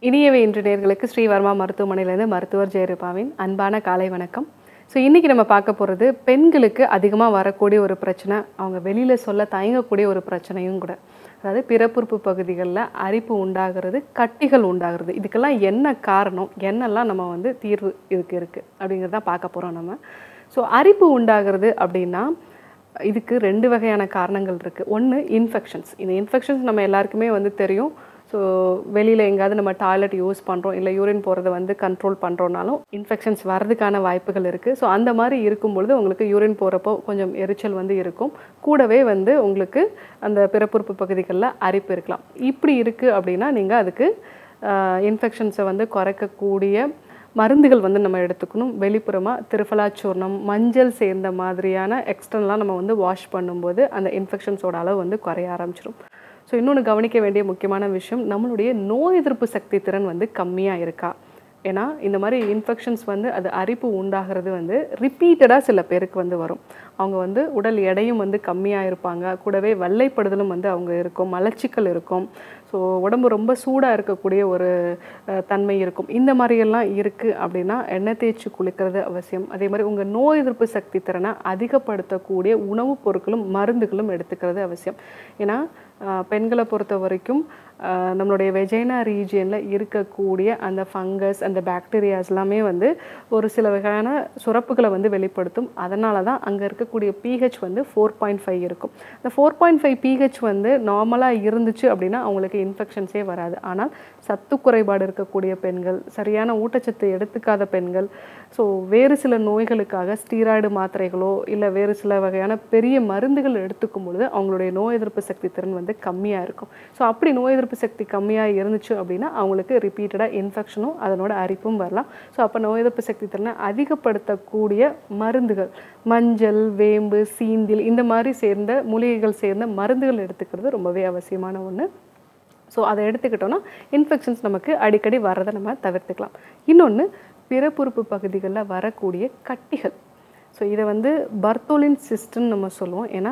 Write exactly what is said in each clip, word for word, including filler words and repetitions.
இனியவை இன்று நேயர்களுக்கு ஸ்ரீவர்மா மருத்துவமனையிலிருந்து மருத்துவர் ஜெயரூபாவின் அன்பான காலை வணக்கம். ஸோ இன்றைக்கி நம்ம பார்க்க போகிறது பெண்களுக்கு அதிகமாக வரக்கூடிய ஒரு பிரச்சனை, அவங்க வெளியில் சொல்ல தயங்கக்கூடிய ஒரு பிரச்சனையும் கூட. அதாவது பிறப்புறுப்பு பகுதிகளில் அரிப்பு உண்டாகிறது, கட்டிகள் உண்டாகிறது. இதுக்கெல்லாம் என்ன காரணம், என்னெல்லாம் நம்ம வந்து தீர்வு இதுக்கு இருக்குது அப்படிங்கிறதான் பார்க்க போகிறோம் நம்ம. ஸோ அரிப்பு உண்டாகிறது அப்படின்னா இதுக்கு ரெண்டு வகையான காரணங்கள் இருக்குது. ஒன்று இன்ஃபெக்ஷன்ஸ். இந்த இன்ஃபெக்ஷன்ஸ் நம்ம எல்லாருக்குமே வந்து தெரியும். ஸோ வெளியில் எங்கேயாவது நம்ம டாய்லெட் யூஸ் பண்ணுறோம், இல்லை யூரின் போகிறத வந்து கண்ட்ரோல் பண்ணுறோன்னாலும் இன்ஃபெக்ஷன்ஸ் வர்றதுக்கான வாய்ப்புகள் இருக்குது. ஸோ அந்த மாதிரி இருக்கும்பொழுது உங்களுக்கு யூரின் போகிறப்போ கொஞ்சம் எரிச்சல் வந்து இருக்கும், கூடவே வந்து உங்களுக்கு அந்த பிறப்புறுப்பு பகுதிகளில் அரிப்பு இருக்கலாம். இப்படி இருக்குது அப்படின்னா நீங்கள் அதுக்கு இன்ஃபெக்ஷன்ஸை வந்து குறைக்கக்கூடிய மருந்துகள் வந்து நம்ம எடுத்துக்கணும். வெளிப்புறமாக திரிஃபலாச்சூர்ணம், மஞ்சள் சேர்ந்த மாதிரியான எக்ஸ்டர்னலாக நம்ம வந்து வாஷ் பண்ணும்போது அந்த இன்ஃபெக்ஷன்ஸோட அளவு வந்து குறைய ஆரம்பிச்சிடும். ஸோ இன்னொன்று கவனிக்க வேண்டிய முக்கியமான விஷயம், நம்மளுடைய நோய் எதிர்ப்பு சக்தி திறன் வந்து கம்மியாக இருக்கா. ஏன்னா இந்த மாதிரி இன்ஃபெக்ஷன்ஸ் வந்து அது அரிப்பு உண்டாகிறது வந்து ரிப்பீட்டடாக சில பேருக்கு வந்து வரும். அவங்க வந்து உடல் எடையும் வந்து கம்மியாக இருப்பாங்க, கூடவே வெள்ளைப்படுதலும் வந்து அவங்க இருக்கும், மலச்சிக்கல் இருக்கும், ஸோ உடம்பு ரொம்ப சூடாக இருக்கக்கூடிய ஒரு தன்மை இருக்கும். இந்த மாதிரியெல்லாம் இருக்குது அப்படின்னா எண்ணெய் தேய்ச்சி குளிக்கிறது அவசியம். அதே மாதிரி உங்கள் நோய் எதிர்ப்பு சக்தி திறனை அதிகப்படுத்தக்கூடிய உணவுப் பொருட்களும் மருந்துகளும் எடுத்துக்கிறது அவசியம். ஏன்னா பெண்களை பொறுத்த வரைக்கும் நம்மளுடைய வெஜைனா ரீஜியனில் இருக்கக்கூடிய அந்த ஃபங்கஸ், அந்த பாக்டீரியாஸ் எல்லாமே வந்து ஒரு சில வகையான சுரப்புகளை வந்து வெளிப்படுத்தும். அதனால தான் அங்கே இருக்கக்கூடிய பிஹெச் வந்து ஃபோர் பாயிண்ட் ஃபைவ் இருக்கும். இந்த ஃபோர் பாயிண்ட் ஃபைவ் பிஹெச் வந்து நார்மலாக இருந்துச்சு அப்படின்னா அவங்களுக்கு இன்ஃபெக்ஷன்ஸே வராது. ஆனால் சத்து குறைபாடு இருக்கக்கூடிய பெண்கள், சரியான ஊட்டச்சத்து எடுத்துக்காத பெண்கள், ஸோ வேறு சில நோய்களுக்காக ஸ்டீராய்டு மாத்திரைகளோ இல்லை வேறு சில வகையான பெரிய மருந்துகள் எடுத்துக்கும் பொழுது அவங்களுடைய நோய் எதிர்ப்பு சக்தி திறன் வந்து கம்மியாக இருக்கும். ஸோ அப்படி நோய் எதிர்ப்பு சக்தி கம்மியாக இருந்துச்சு அப்படின்னா அவங்களுக்கு ரிப்பீட்டடாக இன்ஃபெக்ஷனும் அதனோட அரிப்பும் வரலாம். ஸோ அப்போ நோய் எதிர்ப்பு சக்தி திறனை அதிகப்படுத்தக்கூடிய மருந்துகள், மஞ்சள், வேம்பு, சீந்தில் இந்த மாதிரி சேர்ந்த மூலிகைகள் சேர்ந்த மருந்துகள் எடுத்துக்கிறது ரொம்பவே அவசியமான ஒன்று. ஸோ அதை எடுத்துக்கிட்டோன்னா இன்ஃபெக்ஷன்ஸ் நமக்கு அடிக்கடி வர்றதை நம்ம தவிர்த்துக்கலாம். இன்னொன்று பிறப்புறுப்பு பகுதிகளில் வரக்கூடிய கட்டிகள். ஸோ இதை வந்து பர்த்தோலின் சிஸ்ட்ன்னு நம்ம சொல்லுவோம். ஏன்னா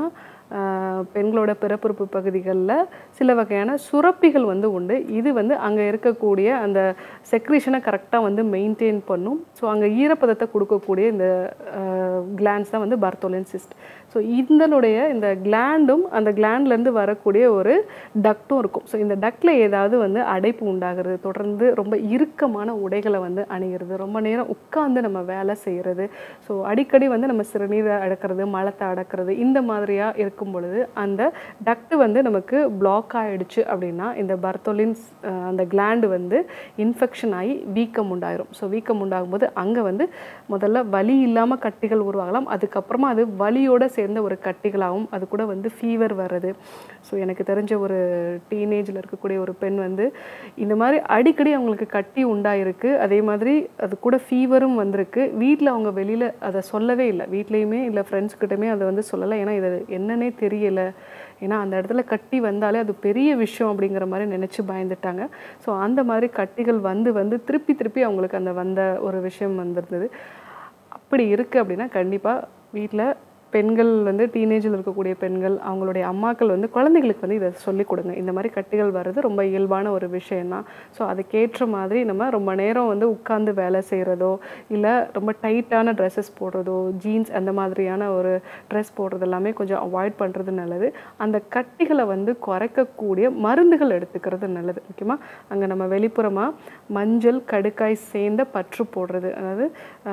பெண்களோட பிறப்புறுப்பு பகுதிகளில் சில வகையான சுரப்பிகள் வந்து உண்டு. இது வந்து அங்கே இருக்கக்கூடிய அந்த செக்ரீஷனை கரெக்டாக வந்து மெயின்டைன் பண்ணும். ஸோ அங்கே ஈரப்பதத்தை கொடுக்கக்கூடிய இந்த கிளாண்ட்ஸ் தான் வந்து பர்த்தோலின் சிஸ்ட். ஸோ இதனுடைய இந்த கிளாண்டும் அந்த கிளாண்ட்லேருந்து வரக்கூடிய ஒரு டக்டும் இருக்கும். ஸோ இந்த டக்டில் ஏதாவது வந்து அடைப்பு உண்டாகிறது, தொடர்ந்து ரொம்ப இறுக்கமான உடைகளை வந்து அணிகிறது, ரொம்ப நேரம் உட்காந்து நம்ம வேலை செய்கிறது, ஸோ அடிக்கடி வந்து நம்ம சிறுநீரை அடக்கிறது, மலத்தை அடக்கிறது, இந்த மாதிரியாக இருக்கும் பொழுது அந்த டக்ட் வந்து நமக்கு பிளாக் ஆகிடுச்சு அப்படின்னா இந்த பர்த்தோலின் அந்த கிளாண்டு வந்து இன்ஃபெக்ஷன் ஆகி வீக்கம் உண்டாயிரும். ஸோ வீக்கம் உண்டாகும் போது அங்கே வந்து முதல்ல வலி இல்லாமல் கட்டிகள் உருவாகலாம், அதுக்கப்புறமா அது வலியோடு சேர்ந்த ஒரு கட்டிகளாகவும் அது கூட வந்து ஃபீவர் வர்றது. ஸோ எனக்கு தெரிஞ்ச ஒரு டீனேஜில் இருக்கக்கூடிய ஒரு பெண் வந்து இந்த மாதிரி அடிக்கடி அவங்களுக்கு கட்டி உண்டாயிருக்கு, அதே மாதிரி அது கூட ஃபீவரும் வந்திருக்கு. வீட்டில் அவங்க வெளியில் அதை சொல்லவே இல்லை, வீட்லேயுமே இல்லை ஃப்ரெண்ட்ஸ்கிட்டயுமே அதை வந்து சொல்லலை. ஏன்னா இது என்னன்னே தெரியல, ஏன்னா அந்த இடத்துல கட்டி வந்தாலே அது பெரிய விஷயம் அப்படிங்கிற மாதிரி நினச்சி பயந்துட்டாங்க. ஸோ அந்த மாதிரி கட்டிகள் வந்து வந்து திருப்பி திருப்பி அவங்களுக்கு அந்த வந்த ஒரு விஷயம் வந்திருந்தது. அப்படி இருக்குது அப்படின்னா கண்டிப்பாக வீட்டில் பெண்கள் வந்து டீனேஜில் இருக்கக்கூடிய பெண்கள் அவங்களுடைய அம்மாக்கள் வந்து குழந்தைகளுக்கு வந்து இதை சொல்லிக் கொடுங்க. இந்த மாதிரி கட்டிகள் வர்றது ரொம்ப இயல்பான ஒரு விஷயந்தான். ஸோ அதுக்கேற்ற மாதிரி நம்ம ரொம்ப நேரம் வந்து உட்காந்து வேலை செய்கிறதோ இல்லை ரொம்ப டைட்டான ட்ரெஸ்ஸஸ் போடுறதோ, ஜீன்ஸ் அந்த மாதிரியான ஒரு ட்ரெஸ் போடுறது எல்லாமே கொஞ்சம் அவாய்ட் பண்ணுறது நல்லது. அந்த கட்டிகளை வந்து குறைக்கக்கூடிய மருந்துகள் எடுத்துக்கிறது நல்லது. முக்கியமாக அங்கே நம்ம வெளிப்புறமாக மஞ்சள், கடுக்காய் சேர்ந்த பற்று போடுறது, அதாவது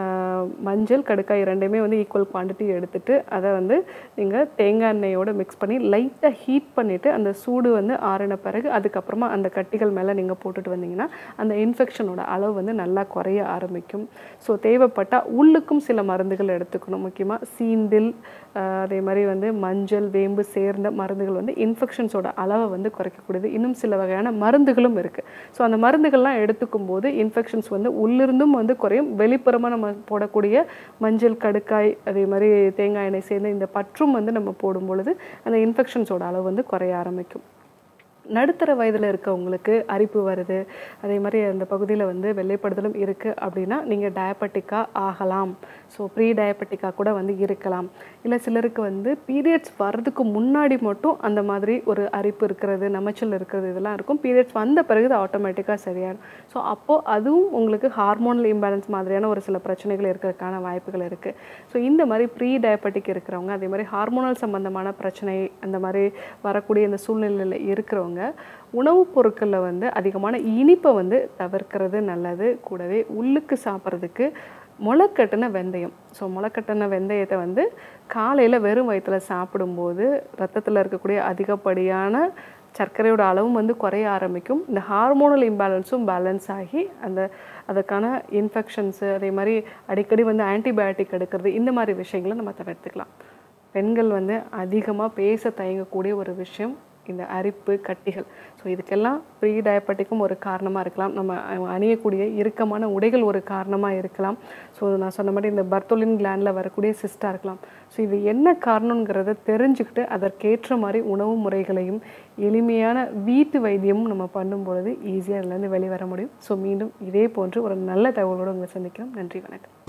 மஞ்சள் கடுக்காய் ரெண்டையுமே வந்து ஈக்குவல் குவான்டிட்டி எடுத்துகிட்டு அதை வந்து நீங்கள் தேங்காய் எண்ணெயோடு மிக்ஸ் பண்ணி லைட்டாக ஹீட் பண்ணிவிட்டு அந்த சூடு வந்து ஆறின பிறகு அதுக்கப்புறமா அந்த கட்டிகள் மேலே நீங்கள் போட்டுட்டு வந்தீங்கன்னா அந்த இன்ஃபெக்ஷனோட அளவு வந்து நல்லா குறைய ஆரம்பிக்கும். ஸோ தேவைப்பட்டால் உள்ளுக்கும் சில மருந்துகள் எடுத்துக்கணும். முக்கியமாக சீந்தில், அதே மாதிரி வந்து மஞ்சள், வேம்பு சேர்ந்த மருந்துகள் வந்து இன்ஃபெக்ஷன்ஸோட அளவை வந்து குறைக்கக்கூடியது. இன்னும் சில வகையான மருந்துகளும் இருக்குது. ஸோ அந்த மருந்துகள்லாம் எடுத்துக்கும் போது இன்ஃபெக்ஷன்ஸ் வந்து உள்ளிருந்தும் வந்து குறையும், வெளிப்புறமாக நம்ம போடக்கூடிய மஞ்சள், கடுக்காய், அதே மாதிரி தேங்காய் எண்ணெய் சேர்ந்து இந்த பற்றும் வந்து நம்ம போடும் பொழுது அந்த இன்ஃபெக்ஷன்ஸோட அளவு வந்து குறைய ஆரம்பிக்கும். நடுத்தர வயதில் இருக்கவங்களுக்கு அரிப்பு வருது, அதே மாதிரி அந்த பகுதியில் வந்து வெள்ளைப்படுதலும் இருக்குது அப்படின்னா நீங்கள் டயபெட்டிக்காக ஆகலாம். ஸோ ப்ரீ டயபெட்டிக்காக கூட வந்து இருக்கலாம். இல்லை சிலருக்கு வந்து பீரியட்ஸ் வர்றதுக்கு முன்னாடி மட்டும் அந்த மாதிரி ஒரு அரிப்பு இருக்கிறது, நமைச்சல் இருக்கிறது இதெல்லாம் இருக்கும். பீரியட்ஸ் வந்த பிறகு அது ஆட்டோமேட்டிக்காக சரியாயிடும். ஸோ அப்போது அதுவும் உங்களுக்கு ஹார்மோனல் இம்பேலன்ஸ் மாதிரியான ஒரு சில பிரச்சனைகள் இருக்கிறதுக்கான வாய்ப்புகள் இருக்குது. ஸோ இந்த மாதிரி ப்ரீ டயபெட்டிக் இருக்கிறவங்க, அதே மாதிரி ஹார்மோனல் சம்பந்தமான பிரச்சனை அந்த மாதிரி வரக்கூடிய இந்த சூழ்நிலையில் இருக்கிறவங்க உணவுப் பொருட்களில் வந்து அதிகமான இனிப்பை வந்து தவிர்க்கிறது நல்லது. கூடவே உள்ளுக்கு சாப்பிட்றதுக்கு முளைக்கட்டின வெந்தயம், ஸோ முளைக்கட்டின வெந்தயத்தை வந்து காலையில் வெறும் வயிற்றில் சாப்பிடும்போது ரத்தத்தில் இருக்கக்கூடிய அதிகப்படியான சர்க்கரையோட அளவும் வந்து குறைய ஆரம்பிக்கும். இந்த ஹார்மோனல் இம்பேலன்ஸும் பேலன்ஸ் ஆகி அந்த அதுக்கான இன்ஃபெக்ஷன்ஸு, அதே மாதிரி அடிக்கடி வந்து ஆன்டிபயோட்டிக் எடுக்கிறது, இந்த மாதிரி விஷயங்களை நம்ம தவிர்த்துக்கலாம். பெண்கள் வந்து அதிகமாக பேச தயங்கக்கூடிய ஒரு விஷயம் இந்த அரிப்பு, கட்டிகள். ஸோ இதுக்கெல்லாம் ப்ரீ டயபெட்டிக்கும் ஒரு காரணமாக இருக்கலாம். நம்ம அணியக்கூடிய இறுக்கமான உடைகள் ஒரு காரணமாக இருக்கலாம். ஸோ நான் சொன்ன மாதிரி இந்த பர்த்தோலின் கிளாண்டில் வரக்கூடிய சிஸ்டாக இருக்கலாம். ஸோ இது என்ன காரணங்கிறத தெரிஞ்சுக்கிட்டு அதற்கேற்ற மாதிரி உணவு முறைகளையும் எளிமையான வீட்டு வைத்தியமும் நம்ம பண்ணும்பொழுது ஈஸியாக அதுலேருந்து வெளிவர முடியும். ஸோ மீண்டும் இதே போன்று ஒரு நல்ல தகவலோடு உங்களை சந்திக்கிறோம். நன்றி, வணக்கம்.